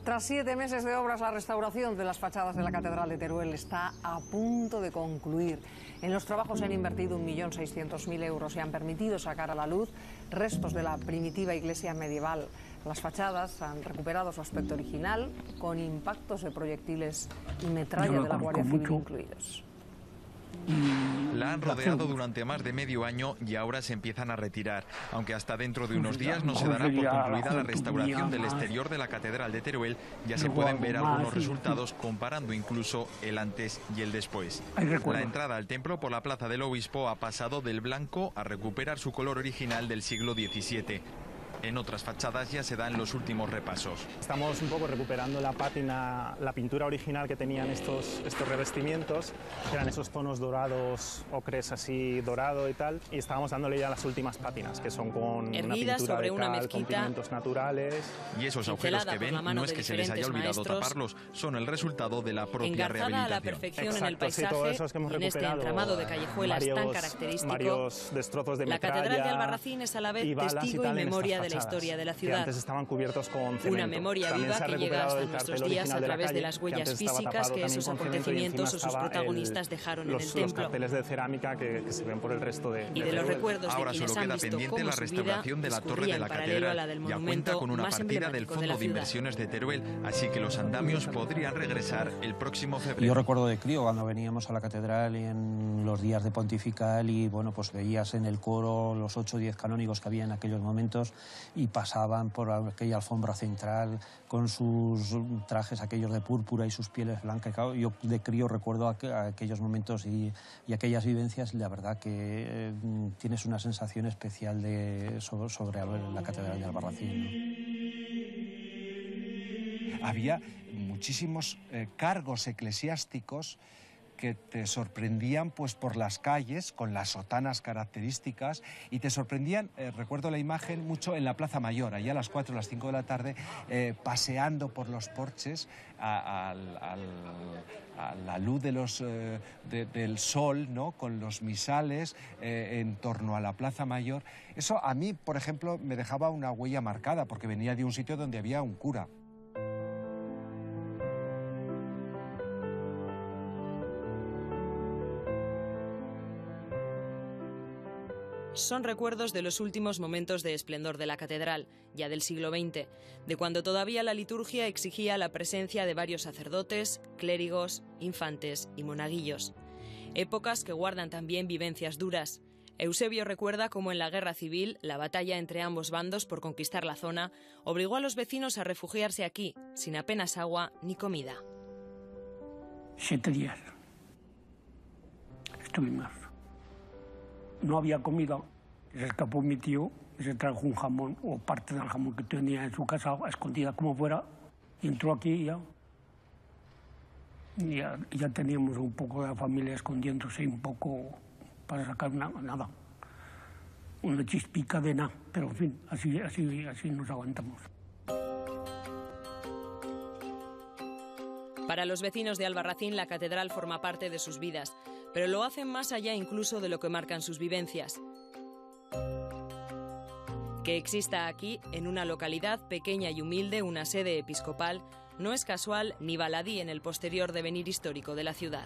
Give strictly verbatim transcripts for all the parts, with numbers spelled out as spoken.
Tras siete meses de obras, la restauración de las fachadas de la Catedral de Teruel está a punto de concluir. En los trabajos se han invertido un millón seiscientos mil euros y han permitido sacar a la luz restos de la primitiva iglesia medieval. Las fachadas han recuperado su aspecto original, con impactos de proyectiles y metralla de la Guardia Civil incluidos. La han rodeado durante más de medio año y ahora se empiezan a retirar, aunque hasta dentro de unos días no se dará por concluida la restauración del exterior de la Catedral de Teruel. Ya se pueden ver algunos resultados comparando incluso el antes y el después. La entrada al templo por la Plaza del Obispo ha pasado del blanco a recuperar su color original del siglo diecisiete. En otras fachadas ya se dan los últimos repasos. Estamos un poco recuperando la pátina, la pintura original que tenían estos, estos revestimientos, que eran esos tonos dorados, ocres así dorado y tal, y estábamos dándole ya las últimas pátinas, que son con Erguida una pintura sobre de una cal, mezquita, con pigmentos naturales. Y esos agujeros que ven no es que se les haya olvidado taparlos, son el resultado de la propia rehabilitación. A la perfección Exacto, en el paisaje, sí, todo eso es que hemos en este entramado de callejuelas varios, tan característico, varios destrozos de la metralla, Catedral de Albarracín es a la vez testigo y, y memoria de la historia de la ciudad. Que antes estaban cubiertos con cemento. Una memoria también viva que llega hasta nuestros días a través de, de las huellas físicas que esos acontecimientos o sus protagonistas el, dejaron los, en el templo. Los carteles de cerámica que, que se ven por el resto de Y de, de los recuerdos Ahora de solo quienes queda han visto pendiente la restauración de la torre de la catedral. Ya cuenta con una partida del Fondo de Inversiones de Teruel, así que los andamios podrían regresar el próximo febrero. Yo recuerdo de crío cuando veníamos a la catedral en los días de pontifical y bueno, pues veías en el coro los ocho o diez canónigos que había en aquellos momentos y pasaban por aquella alfombra central con sus trajes aquellos de púrpura y sus pieles blancas. Yo de crío recuerdo aquellos momentos y, y aquellas vivencias, y la verdad que eh, tienes una sensación especial de, sobre, sobre la Catedral de Albarracín, ¿no? Había muchísimos eh, cargos eclesiásticos que te sorprendían pues por las calles con las sotanas características y te sorprendían, eh, recuerdo la imagen mucho en la Plaza Mayor, allá a las cuatro o las cinco de la tarde, eh, paseando por los porches a, a, a, a la luz de los, eh, de, del sol, ¿no? Con los misales eh, en torno a la Plaza Mayor. Eso a mí, por ejemplo, me dejaba una huella marcada porque venía de un sitio donde había un cura. Son recuerdos de los últimos momentos de esplendor de la catedral, ya del siglo veinte, de cuando todavía la liturgia exigía la presencia de varios sacerdotes, clérigos, infantes y monaguillos. Épocas que guardan también vivencias duras. Eusebio recuerda cómo en la guerra civil, la batalla entre ambos bandos por conquistar la zona obligó a los vecinos a refugiarse aquí, sin apenas agua ni comida. Siete días estuvimos. No había comida, se escapó mi tío, se trajo un jamón o parte del jamón que tenía en su casa, escondida como fuera, y entró aquí y ya, y ya, ya teníamos un poco de la familia escondiéndose un poco para sacar una, nada, una chispica de nada, pero en fin, así, así, así nos aguantamos. Para los vecinos de Albarracín, la catedral forma parte de sus vidas, pero lo hacen más allá incluso de lo que marcan sus vivencias. Que exista aquí, en una localidad pequeña y humilde, una sede episcopal, no es casual ni baladí en el posterior devenir histórico de la ciudad.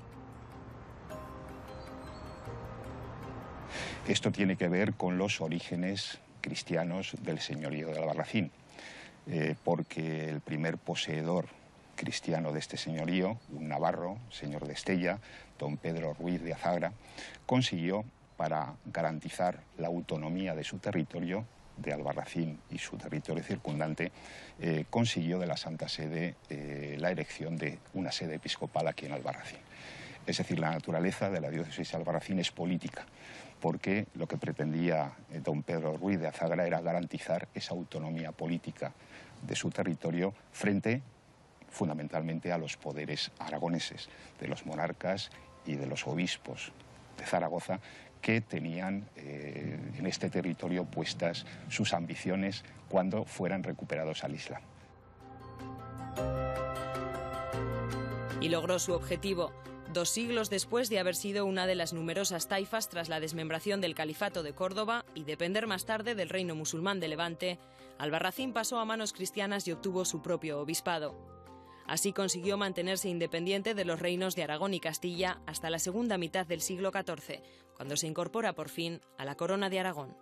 Esto tiene que ver con los orígenes cristianos del señorío de Albarracín, eh, porque el primer poseedor cristiano de este señorío, un navarro, señor de Estella, don Pedro Ruiz de Azagra, consiguió, para garantizar la autonomía de su territorio, de Albarracín y su territorio circundante, eh, consiguió de la Santa Sede eh, la erección de una sede episcopal aquí en Albarracín. Es decir, la naturaleza de la diócesis de Albarracín es política, porque lo que pretendía eh, don Pedro Ruiz de Azagra era garantizar esa autonomía política de su territorio frente fundamentalmente a los poderes aragoneses, de los monarcas y de los obispos de Zaragoza, que tenían eh, en este territorio puestas sus ambiciones cuando fueran recuperados al Islam. Y logró su objetivo. Dos siglos después de haber sido una de las numerosas taifas tras la desmembración del Califato de Córdoba y depender más tarde del reino musulmán de Levante, Albarracín pasó a manos cristianas y obtuvo su propio obispado. Así consiguió mantenerse independiente de los reinos de Aragón y Castilla hasta la segunda mitad del siglo catorce, cuando se incorpora por fin a la corona de Aragón.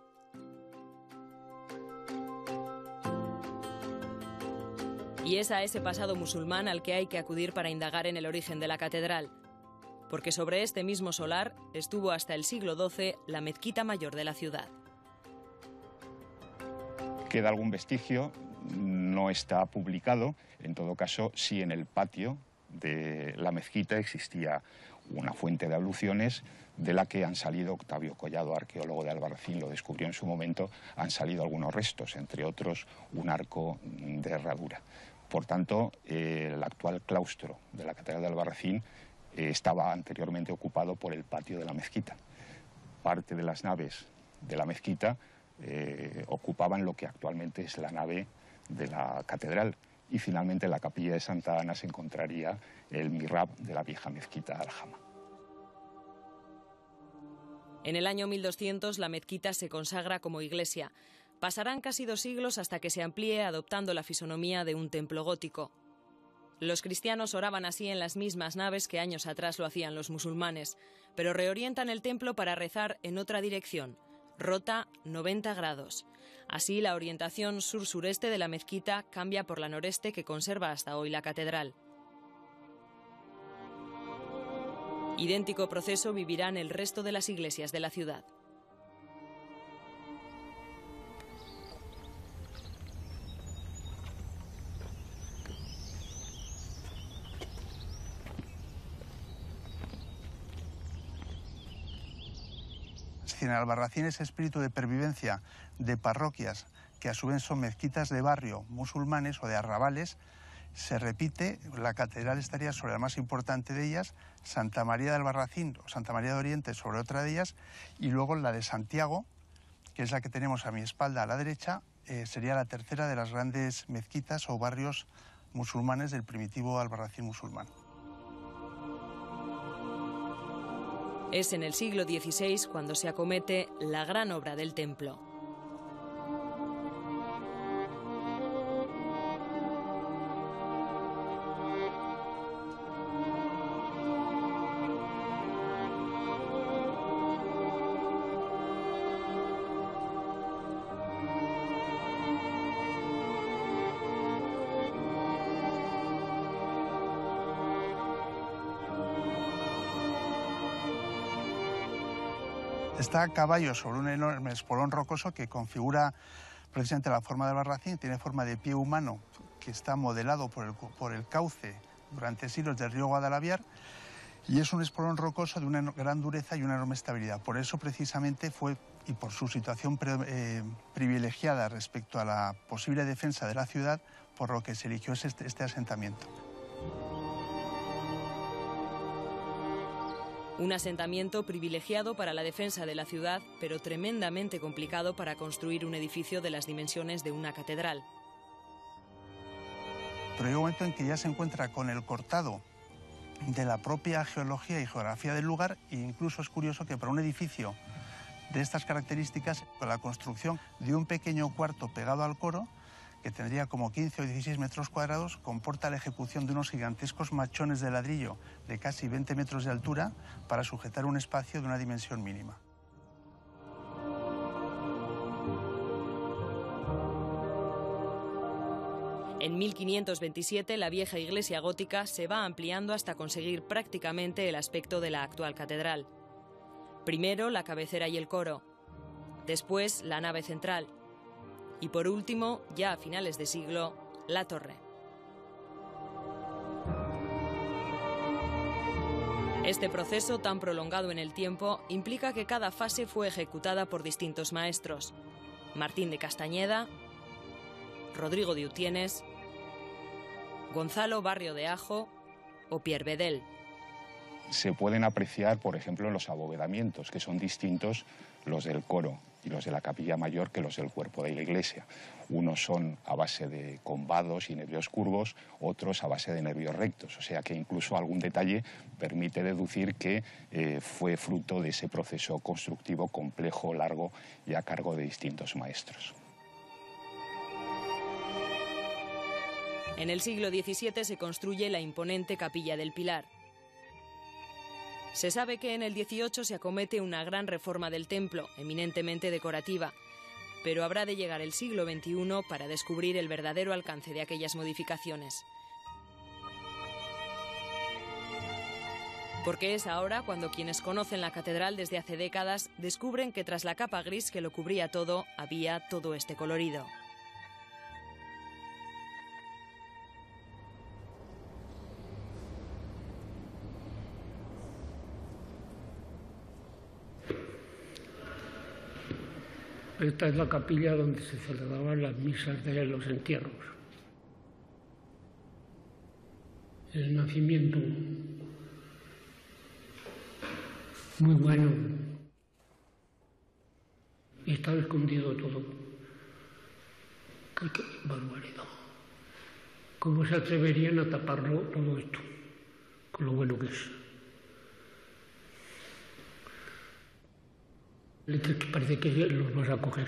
Y es a ese pasado musulmán al que hay que acudir para indagar en el origen de la catedral, porque sobre este mismo solar estuvo hasta el siglo doce la mezquita mayor de la ciudad. Queda algún vestigio, no está publicado, en todo caso sí en el patio de la mezquita existía una fuente de abluciones de la que han salido, Octavio Collado, arqueólogo de Albarracín, lo descubrió en su momento, han salido algunos restos, entre otros un arco de herradura. Por tanto, eh, el actual claustro de la Catedral de Albarracín eh, estaba anteriormente ocupado por el patio de la mezquita. Parte de las naves de la mezquita eh, ocupaban lo que actualmente es la nave de la catedral, y finalmente en la capilla de Santa Ana se encontraría el mihrab de la vieja mezquita de Aljama. En el año mil doscientos la mezquita se consagra como iglesia. Pasarán casi dos siglos hasta que se amplíe adoptando la fisonomía de un templo gótico. Los cristianos oraban así en las mismas naves que años atrás lo hacían los musulmanes, pero reorientan el templo para rezar en otra dirección, rota noventa grados. Así la orientación sur-sureste de la mezquita cambia por la noreste que conserva hasta hoy la catedral. Idéntico proceso vivirán el resto de las iglesias de la ciudad. En Albarracín, ese espíritu de pervivencia de parroquias, que a su vez son mezquitas de barrio musulmanes o de arrabales, se repite. La catedral estaría sobre la más importante de ellas, Santa María de Albarracín o Santa María de Oriente sobre otra de ellas, y luego la de Santiago, que es la que tenemos a mi espalda a la derecha, eh, sería la tercera de las grandes mezquitas o barrios musulmanes del primitivo Albarracín musulmán. Es en el siglo dieciséis cuando se acomete la gran obra del templo. Está a caballo sobre un enorme espolón rocoso que configura precisamente la forma de Albarracín. Tiene forma de pie humano que está modelado por el, por el cauce durante siglos del río Guadalaviar, y es un espolón rocoso de una gran dureza y una enorme estabilidad. Por eso precisamente fue, y por su situación pre, eh, privilegiada respecto a la posible defensa de la ciudad, por lo que se eligió este, este asentamiento. Un asentamiento privilegiado para la defensa de la ciudad, pero tremendamente complicado para construir un edificio de las dimensiones de una catedral. Pero hay un momento en que ya se encuentra con el cortado de la propia geología y geografía del lugar, e incluso es curioso que para un edificio de estas características, con la construcción de un pequeño cuarto pegado al coro, que tendría como quince o dieciséis metros cuadrados, comporta la ejecución de unos gigantescos machones de ladrillo de casi veinte metros de altura para sujetar un espacio de una dimensión mínima. En mil quinientos veintisiete la vieja iglesia gótica se va ampliando hasta conseguir prácticamente el aspecto de la actual catedral. Primero la cabecera y el coro, después la nave central, y por último, ya a finales de siglo, la torre. Este proceso tan prolongado en el tiempo implica que cada fase fue ejecutada por distintos maestros: Martín de Castañeda, Rodrigo de Utienes, Gonzalo Barrio de Ajo o Pierre Bedel. Se pueden apreciar, por ejemplo, los abovedamientos, que son distintos los del coro y los de la capilla mayor que los del cuerpo de la iglesia. Unos son a base de combados y nervios curvos, otros a base de nervios rectos, o sea que incluso algún detalle permite deducir que eh, fue fruto de ese proceso constructivo complejo, largo y a cargo de distintos maestros. En el siglo diecisiete se construye la imponente Capilla del Pilar. Se sabe que en el dieciocho se acomete una gran reforma del templo, eminentemente decorativa, pero habrá de llegar el siglo veintiuno para descubrir el verdadero alcance de aquellas modificaciones. Porque es ahora cuando quienes conocen la catedral desde hace décadas descubren que tras la capa gris que lo cubría todo, había todo este colorido. Esta es la capilla donde se celebraban las misas de los entierros. El nacimiento, muy bueno, y estaba escondido todo. ¡Qué, qué barbaridad! ¿Cómo se atreverían a taparlo todo esto, con lo bueno que es? Parece que los vas a coger.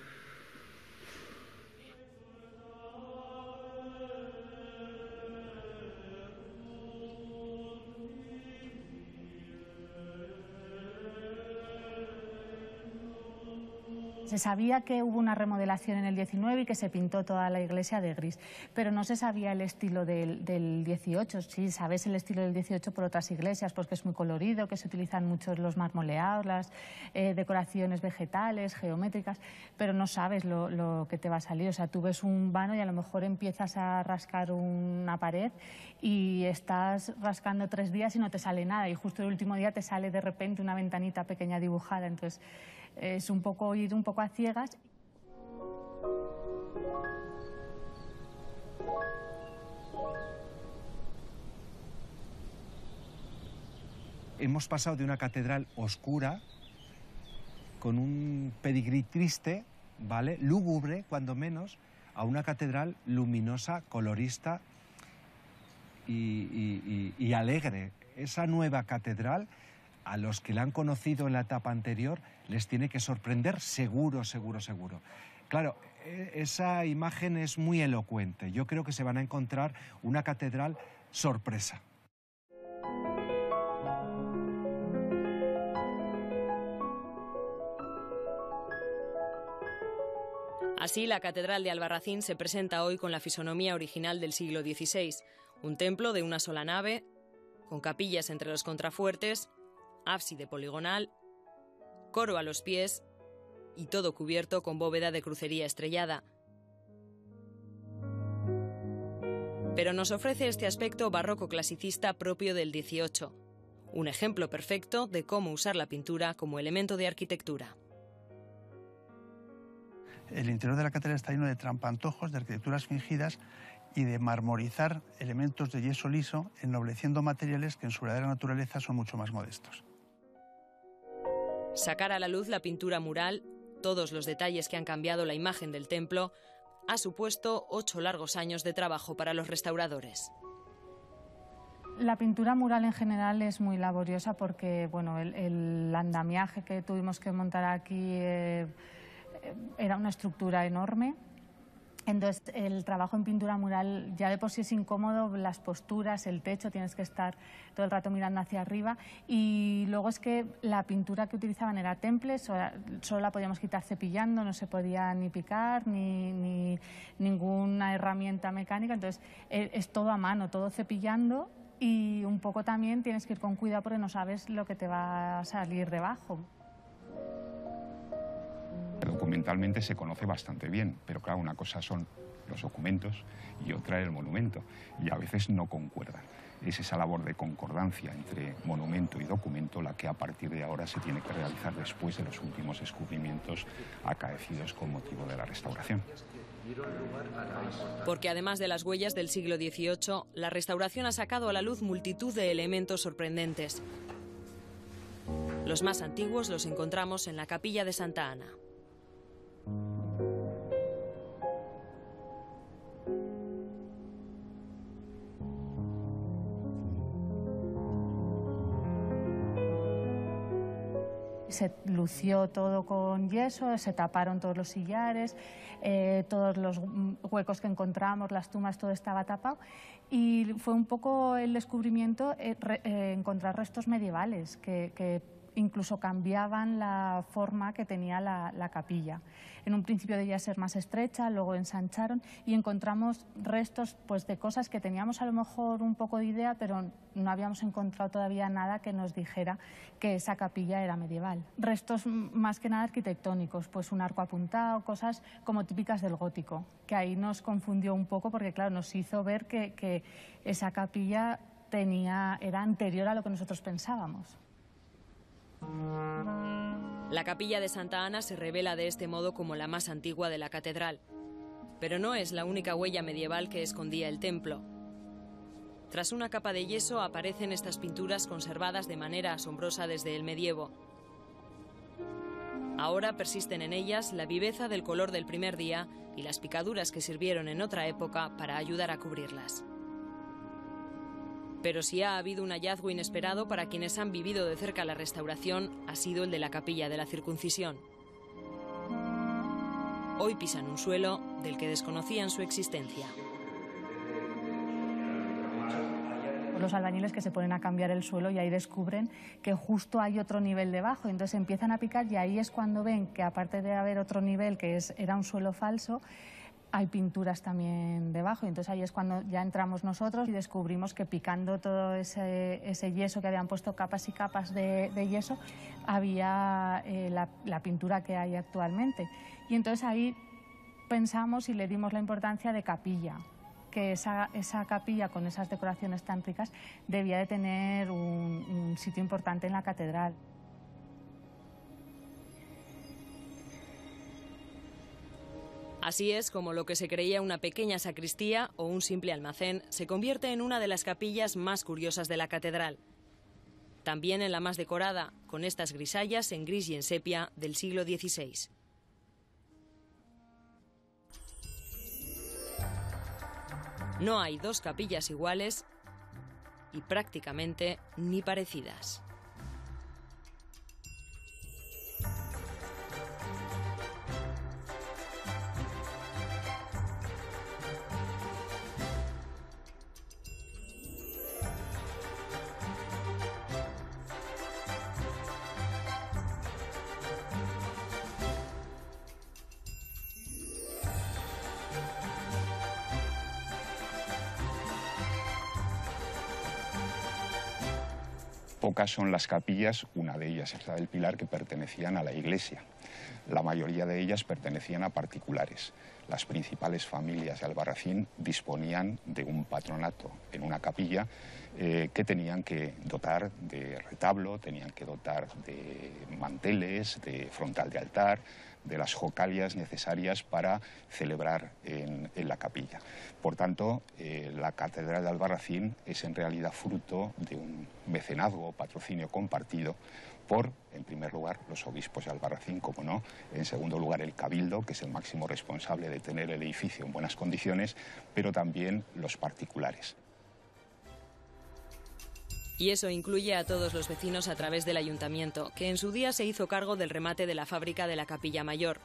Se sabía que hubo una remodelación en el diecinueve y que se pintó toda la iglesia de gris, pero no se sabía el estilo del, del dieciocho. Sí, sabes el estilo del dieciocho por otras iglesias, porque es muy colorido, que se utilizan mucho los marmoleados, las eh, decoraciones vegetales, geométricas, pero no sabes lo, lo que te va a salir. O sea, tú ves un vano y a lo mejor empiezas a rascar una pared y estás rascando tres días y no te sale nada, y justo el último día te sale de repente una ventanita pequeña dibujada. Entonces es un poco ir un poco a ciegas. Hemos pasado de una catedral oscura, con un pedigrí triste, ¿vale?, lúgubre, cuando menos, a una catedral luminosa, colorista y, y, y, y alegre. Esa nueva catedral, a los que la han conocido en la etapa anterior, les tiene que sorprender seguro, seguro, seguro. Claro, esa imagen es muy elocuente. Yo creo que se van a encontrar una catedral sorpresa. Así, la Catedral de Albarracín se presenta hoy con la fisonomía original del siglo dieciséis. Un templo de una sola nave, con capillas entre los contrafuertes, ábside poligonal, coro a los pies y todo cubierto con bóveda de crucería estrellada. Pero nos ofrece este aspecto barroco clasicista propio del dieciocho, un ejemplo perfecto de cómo usar la pintura como elemento de arquitectura. El interior de la catedral está lleno de trampantojos, de arquitecturas fingidas y de marmorizar elementos de yeso liso, ennobleciendo materiales que en su verdadera naturaleza son mucho más modestos. Sacar a la luz la pintura mural, todos los detalles que han cambiado la imagen del templo, ha supuesto ocho largos años de trabajo para los restauradores. La pintura mural en general es muy laboriosa porque, bueno, el, el andamiaje que tuvimos que montar aquí eh, era una estructura enorme. Entonces, el trabajo en pintura mural ya de por sí es incómodo, las posturas, el techo, tienes que estar todo el rato mirando hacia arriba. Y luego es que la pintura que utilizaban era temple, solo, solo la podíamos quitar cepillando, no se podía ni picar, ni, ni ninguna herramienta mecánica. Entonces, es todo a mano, todo cepillando, y un poco también tienes que ir con cuidado porque no sabes lo que te va a salir debajo. Documentalmente se conoce bastante bien, pero claro, una cosa son los documentos y otra el monumento, y a veces no concuerdan. Es esa labor de concordancia entre monumento y documento la que a partir de ahora se tiene que realizar después de los últimos descubrimientos acaecidos con motivo de la restauración. Porque además de las huellas del siglo dieciocho, la restauración ha sacado a la luz multitud de elementos sorprendentes. Los más antiguos los encontramos en la capilla de Santa Ana. Se lució todo con yeso, se taparon todos los sillares, eh, todos los huecos que encontramos, las tumbas, todo estaba tapado. Y fue un poco el descubrimiento eh, re, eh, encontrar restos medievales que, que incluso cambiaban la forma que tenía la, la capilla. En un principio debía ser más estrecha, luego ensancharon y encontramos restos pues, de cosas que teníamos a lo mejor un poco de idea, pero no habíamos encontrado todavía nada que nos dijera que esa capilla era medieval. Restos más que nada arquitectónicos, pues un arco apuntado, cosas como típicas del gótico, que ahí nos confundió un poco porque claro, nos hizo ver que, que esa capilla tenía, era anterior a lo que nosotros pensábamos. La capilla de Santa Ana se revela de este modo como la más antigua de la catedral, pero no es la única huella medieval que escondía el templo. Tras una capa de yeso aparecen estas pinturas conservadas de manera asombrosa desde el medievo. Ahora persisten en ellas la viveza del color del primer día y las picaduras que sirvieron en otra época para ayudar a cubrirlas. Pero si ha habido un hallazgo inesperado para quienes han vivido de cerca la restauración, ha sido el de la capilla de la circuncisión. Hoy pisan un suelo del que desconocían su existencia. Los albañiles que se ponen a cambiar el suelo y ahí descubren que justo hay otro nivel debajo, entonces empiezan a picar y ahí es cuando ven que aparte de haber otro nivel que es, era un suelo falso, hay pinturas también debajo, y entonces ahí es cuando ya entramos nosotros y descubrimos que picando todo ese, ese yeso que habían puesto capas y capas de, de yeso, había eh, la, la pintura que hay actualmente. Y entonces ahí pensamos y le dimos la importancia de capilla, que esa, esa capilla con esas decoraciones tan ricas debía de tener un, un sitio importante en la catedral. Así es como lo que se creía una pequeña sacristía o un simple almacén se convierte en una de las capillas más curiosas de la catedral. También en la más decorada, con estas grisallas en gris y en sepia del siglo dieciséis. No hay dos capillas iguales y prácticamente ni parecidas. Pocas son las capillas, una de ellas es la del Pilar, que pertenecían a la iglesia. La mayoría de ellas pertenecían a particulares. Las principales familias de Albarracín disponían de un patronato en una capilla eh, que tenían que dotar de retablo, tenían que dotar de manteles, de frontal de altar, de las jocalias necesarias para celebrar en, en la capilla. Por tanto, eh, la Catedral de Albarracín es en realidad fruto de un mecenazgo o patrocinio compartido por, en primer lugar, los obispos de Albarracín, como no, en segundo lugar el Cabildo, que es el máximo responsable de tener el edificio en buenas condiciones, pero también los particulares. Y eso incluye a todos los vecinos a través del ayuntamiento, que en su día se hizo cargo del remate de la fábrica de la Capilla Mayor.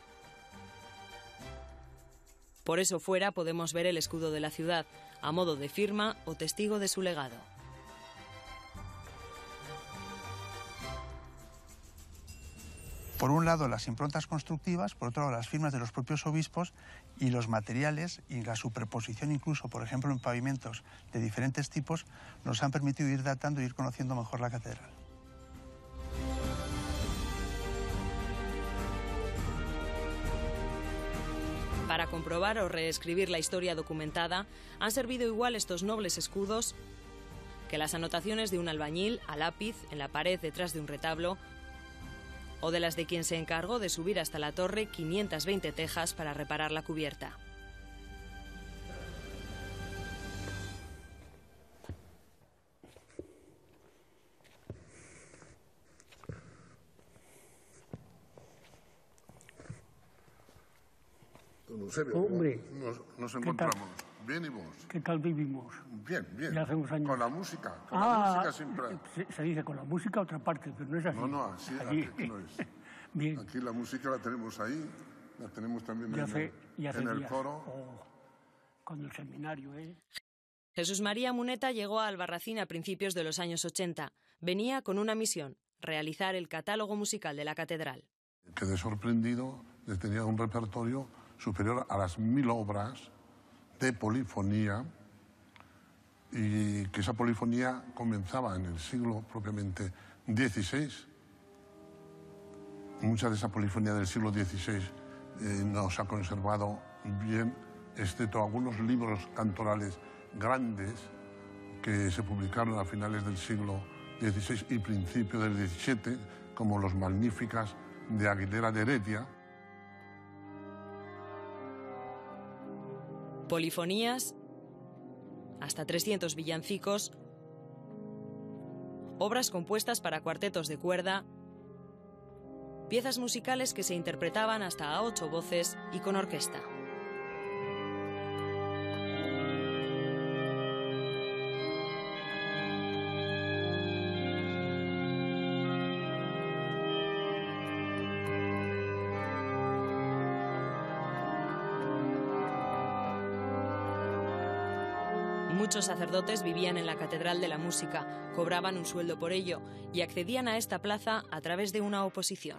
Por eso fuera podemos ver el escudo de la ciudad, a modo de firma o testigo de su legado. Por un lado, las improntas constructivas, por otro lado, las firmas de los propios obispos y los materiales y la superposición incluso, por ejemplo, en pavimentos de diferentes tipos, nos han permitido ir datando e ir conociendo mejor la catedral. Para comprobar o reescribir la historia documentada, han servido igual estos nobles escudos que las anotaciones de un albañil a lápiz en la pared detrás de un retablo, o de las de quien se encargó de subir hasta la torre quinientas veinte tejas para reparar la cubierta. Don Eusebio, Hombre, nos, nos encontramos. ¿Bien y vos? ¿Qué tal vivimos? Bien, bien. Ya hace unos años. Con la música. Con ah, la música siempre. Se, se dice con la música otra parte, pero no es así. No, no, así Allí. aquí no es. Bien. Aquí la música la tenemos ahí, la tenemos también Ya en, hace, ya hace en el días. coro. Oh, con el seminario, ¿eh? Jesús María Muneta llegó a Albarracín a principios de los años ochenta. Venía con una misión: realizar el catálogo musical de la catedral. Quedé sorprendido de tener un repertorio superior a las mil obras de polifonía, y que esa polifonía comenzaba en el siglo propiamente dieciséis. Mucha de esa polifonía del siglo dieciséis eh, no se ha conservado bien, excepto algunos libros cantorales grandes que se publicaron a finales del siglo dieciséis y principio del diecisiete, como los Magníficas de Aguilera de Heredia. Polifonías, hasta trescientos villancicos, obras compuestas para cuartetos de cuerda, piezas musicales que se interpretaban hasta a ocho voces y con orquesta. Muchos sacerdotes vivían en la Catedral de la Música, cobraban un sueldo por ello y accedían a esta plaza a través de una oposición.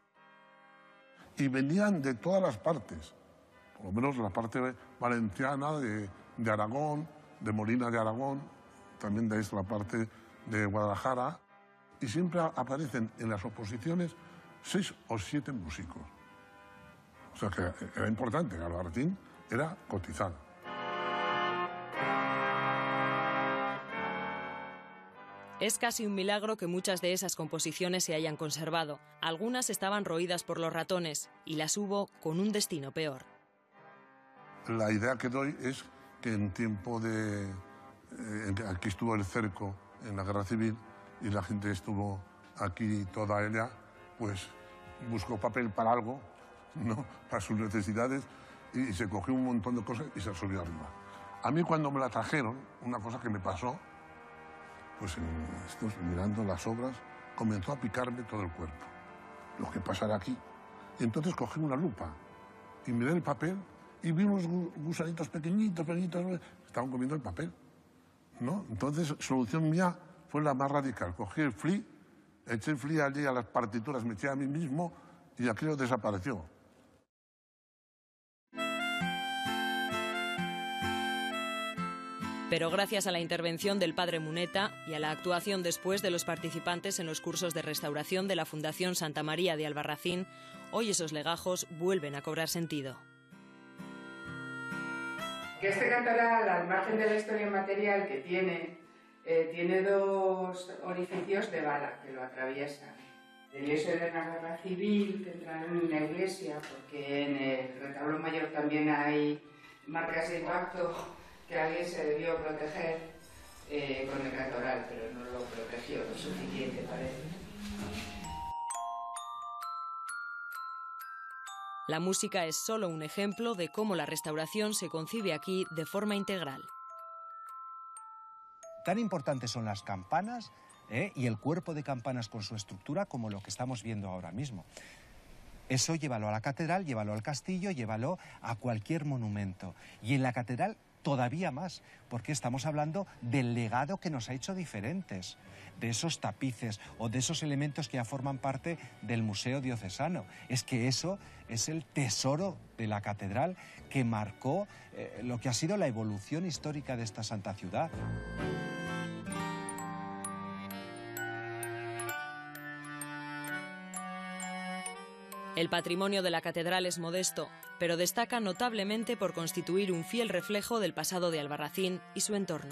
Y venían de todas las partes, por lo menos la parte valenciana, de, de Aragón, de Molina de Aragón, también de la parte de Guadalajara, y siempre aparecen en las oposiciones seis o siete músicos. O sea que era importante, que Albarracín era cotizado. Es casi un milagro que muchas de esas composiciones se hayan conservado. Algunas estaban roídas por los ratones y las hubo con un destino peor. La idea que doy es que en tiempo de... Eh, aquí estuvo el cerco en la Guerra Civil y la gente estuvo aquí toda ella, pues buscó papel para algo, ¿no?, para sus necesidades, y, y se cogió un montón de cosas y se subió arriba. A mí cuando me la trajeron, una cosa que me pasó, pues en estos, mirando las obras, comenzó a picarme todo el cuerpo. Lo que pasará aquí. Y entonces cogí una lupa y miré el papel y vi unos gusanitos pequeñitos, pequeñitos, estaban comiendo el papel, ¿no? Entonces, solución mía fue la más radical. Cogí el fli, eché el fli allí a las partituras, me eché a mí mismo y aquello desapareció. Pero gracias a la intervención del padre Muneta y a la actuación después de los participantes en los cursos de restauración de la Fundación Santa María de Albarracín, hoy esos legajos vuelven a cobrar sentido. Que este cantoral, al margen de la historia material que tiene, eh, tiene dos orificios de bala que lo atraviesan. El hecho de la guerra civil que entraron en la iglesia, porque en el retablo mayor también hay marcas de impacto que alguien se debió proteger eh, con el cantoral, pero no lo protegió lo suficiente, parece. La música es solo un ejemplo de cómo la restauración se concibe aquí de forma integral. Tan importantes son las campanas ¿eh? y el cuerpo de campanas con su estructura como lo que estamos viendo ahora mismo. Eso llévalo a la catedral, llévalo al castillo, llévalo a cualquier monumento. Y en la catedral todavía más, porque estamos hablando del legado que nos ha hecho diferentes, de esos tapices o de esos elementos que ya forman parte del Museo Diocesano. Es que eso es el tesoro de la catedral que marcó eh, lo que ha sido la evolución histórica de esta santa ciudad. El patrimonio de la catedral es modesto, pero destaca notablemente por constituir un fiel reflejo del pasado de Albarracín y su entorno.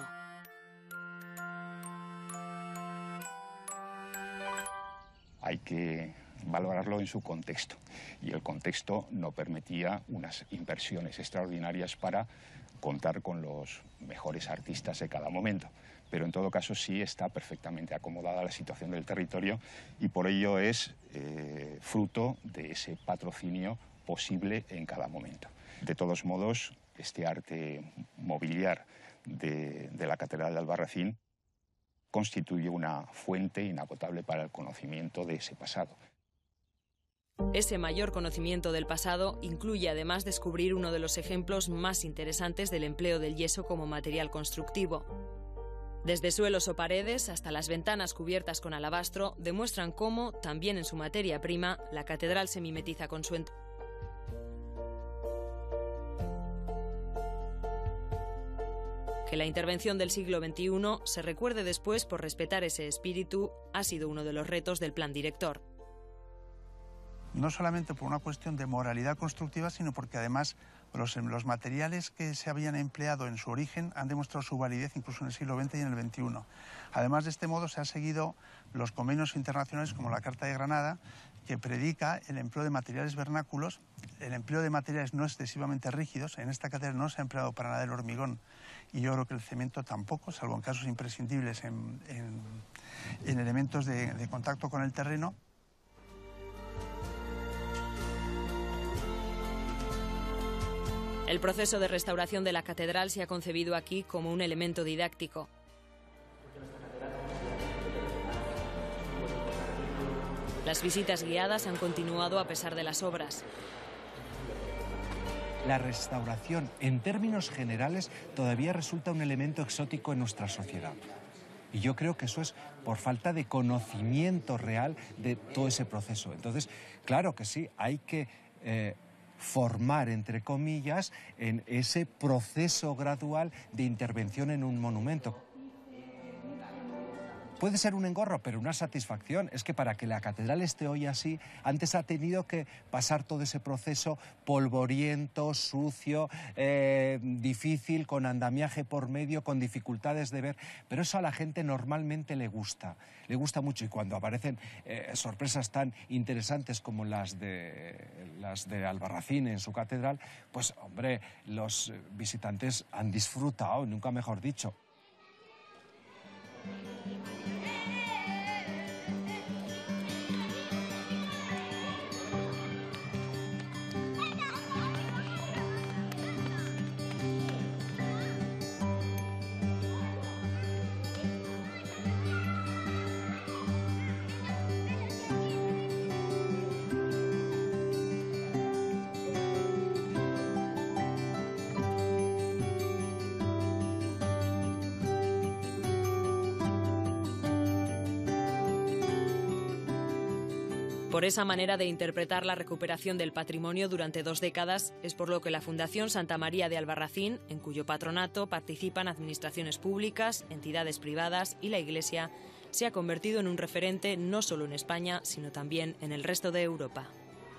Hay que valorarlo en su contexto, y el contexto no permitía unas inversiones extraordinarias para contar con los mejores artistas de cada momento. Pero en todo caso sí está perfectamente acomodada la situación del territorio y por ello es eh, fruto de ese patrocinio posible en cada momento. De todos modos, este arte mobiliar de, de la Catedral de Albarracín constituye una fuente inagotable para el conocimiento de ese pasado. Ese mayor conocimiento del pasado incluye además descubrir uno de los ejemplos más interesantes del empleo del yeso como material constructivo. Desde suelos o paredes hasta las ventanas cubiertas con alabastro demuestran cómo, también en su materia prima, la catedral se mimetiza con su entorno. Que la intervención del siglo veintiuno se recuerde después por respetar ese espíritu ha sido uno de los retos del plan director. No solamente por una cuestión de moralidad constructiva, sino porque además los, los materiales que se habían empleado en su origen han demostrado su validez incluso en el siglo veinte y en el veintiuno. Además, de este modo se han seguido los convenios internacionales como la Carta de Granada, que predica el empleo de materiales vernáculos, el empleo de materiales no excesivamente rígidos. En esta catedral no se ha empleado para nada el hormigón y yo creo que el cemento tampoco, salvo en casos imprescindibles en, en, en elementos de, de contacto con el terreno. El proceso de restauración de la catedral se ha concebido aquí como un elemento didáctico. Las visitas guiadas han continuado a pesar de las obras. La restauración, en términos generales, todavía resulta un elemento exótico en nuestra sociedad. Y yo creo que eso es por falta de conocimiento real de todo ese proceso. Entonces, claro que sí, hay que eh, formar, entre comillas, en ese proceso gradual de intervención en un monumento. Puede ser un engorro, pero una satisfacción. Es que para que la catedral esté hoy así, antes ha tenido que pasar todo ese proceso polvoriento, sucio, eh, difícil, con andamiaje por medio, con dificultades de ver. Pero eso a la gente normalmente le gusta. Le gusta mucho, y cuando aparecen eh, sorpresas tan interesantes como las de, las de Albarracín en su catedral, pues, hombre, los visitantes han disfrutado, nunca mejor dicho. Por esa manera de interpretar la recuperación del patrimonio durante dos décadas es por lo que la Fundación Santa María de Albarracín, en cuyo patronato participan administraciones públicas, entidades privadas y la Iglesia, se ha convertido en un referente no solo en España, sino también en el resto de Europa.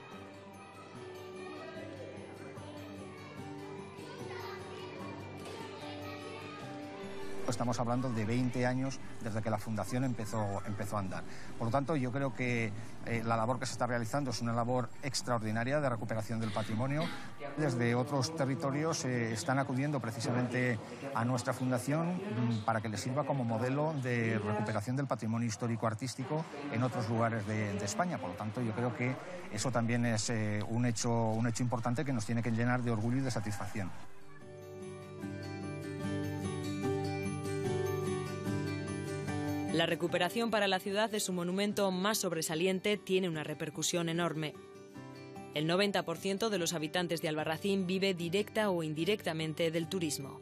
Estamos hablando de veinte años desde que la Fundación empezó, empezó a andar. Por lo tanto, yo creo que eh, la labor que se está realizando es una labor extraordinaria de recuperación del patrimonio. Desde otros territorios eh, están acudiendo precisamente a nuestra Fundación mm, para que les sirva como modelo de recuperación del patrimonio histórico-artístico en otros lugares de, de España. Por lo tanto, yo creo que eso también es eh, un hecho, un hecho importante que nos tiene que llenar de orgullo y de satisfacción. La recuperación para la ciudad de su monumento más sobresaliente tiene una repercusión enorme. El noventa por ciento de los habitantes de Albarracín vive directa o indirectamente del turismo.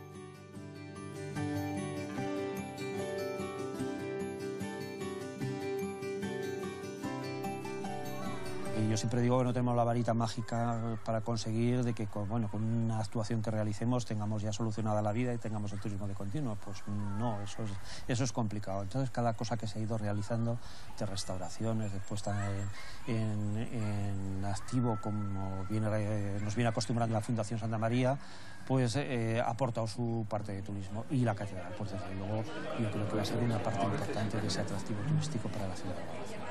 Yo siempre digo que no tenemos la varita mágica para conseguir de que con, bueno, con una actuación que realicemos tengamos ya solucionada la vida y tengamos el turismo de continuo. Pues no, eso es, eso es complicado. Entonces, cada cosa que se ha ido realizando, de restauraciones, de puesta en, en, en activo, como viene, eh, nos viene acostumbrando la Fundación Santa María, pues eh, ha aportado su parte de turismo. Y la catedral, pues desde luego, yo creo que va a ser una parte importante de ese atractivo turístico para la ciudad de Albarracín.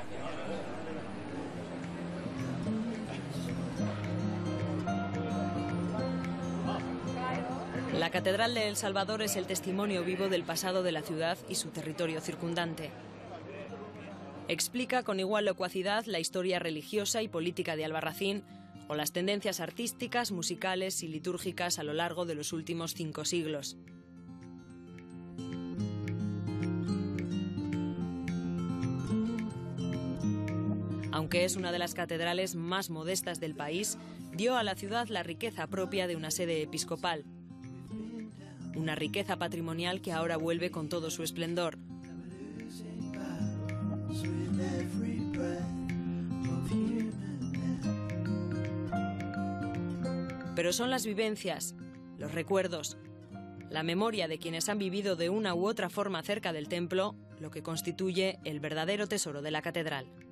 La Catedral de El Salvador es el testimonio vivo del pasado de la ciudad y su territorio circundante. Explica con igual locuacidad la historia religiosa y política de Albarracín o las tendencias artísticas, musicales y litúrgicas a lo largo de los últimos cinco siglos. Aunque es una de las catedrales más modestas del país, dio a la ciudad la riqueza propia de una sede episcopal. Una riqueza patrimonial que ahora vuelve con todo su esplendor. Pero son las vivencias, los recuerdos, la memoria de quienes han vivido de una u otra forma cerca del templo lo que constituye el verdadero tesoro de la catedral.